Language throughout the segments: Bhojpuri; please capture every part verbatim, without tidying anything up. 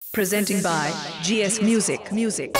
Presenting by G S Music. Music.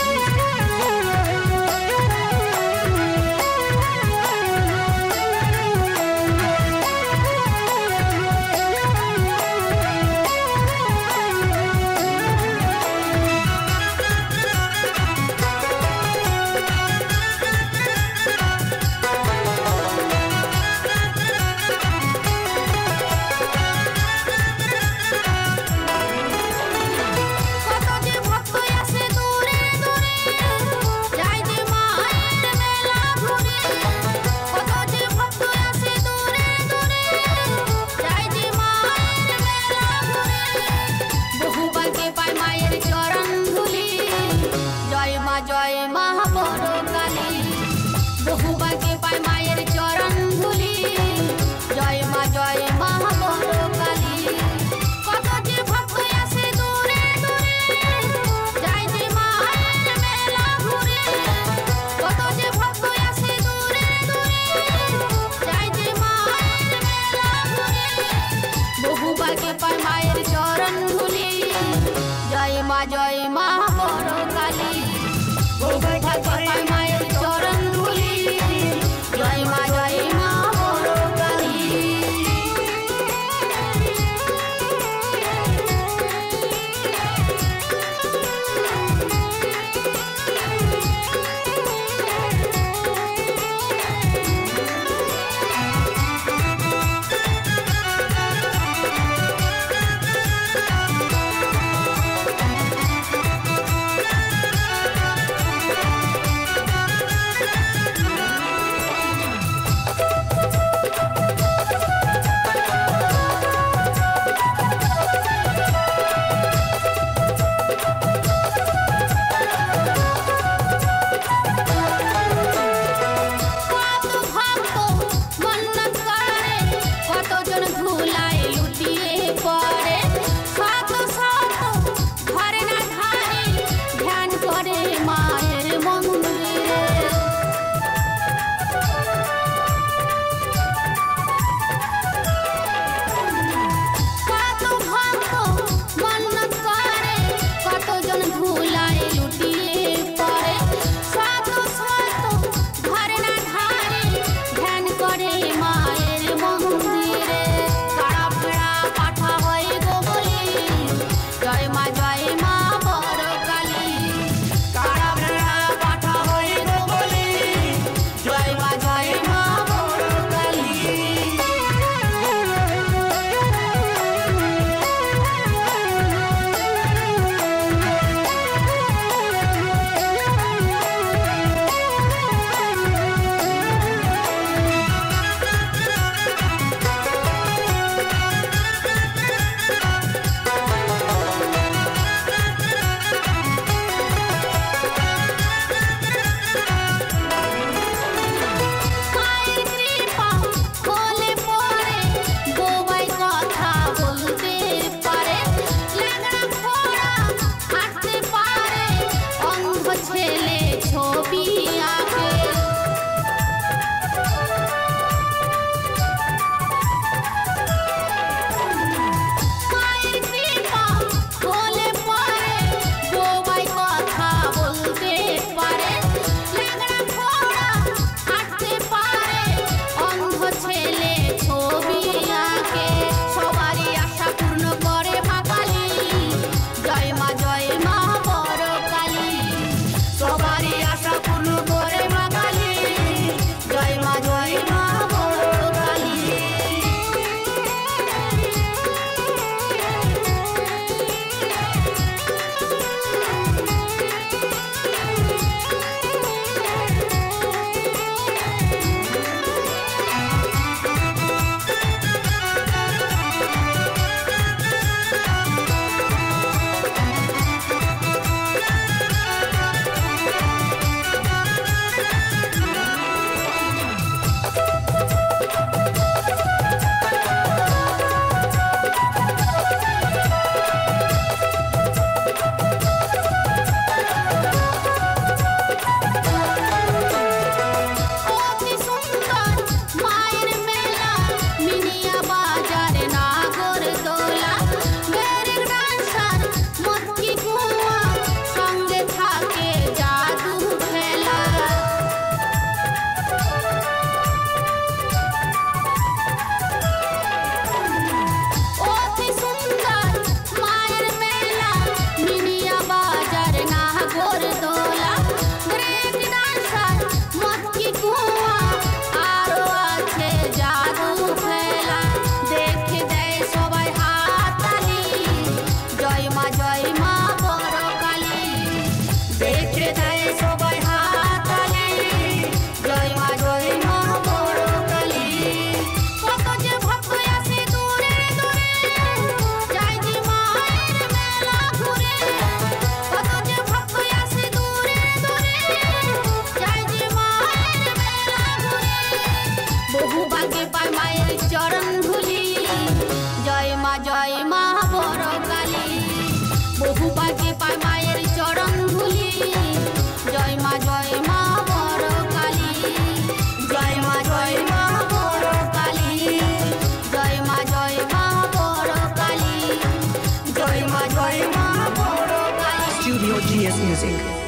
जय महाबोरो काली बहुबा के पाय मायर चरण धुली जय मा जय महाबोरो काली कत जे भक्त आसे दूरे दूरे जय जे मायर मेला घुरे कत जे भक्त आसे दूरे दूरे जय जे मायर मेला घुरे बहुबा के पाय मायर चरण धुली जय मा जय महाबोरो काली बहुबा के पाय मायर चरण धुली जय मा जय महाबोरो काली। G S Music.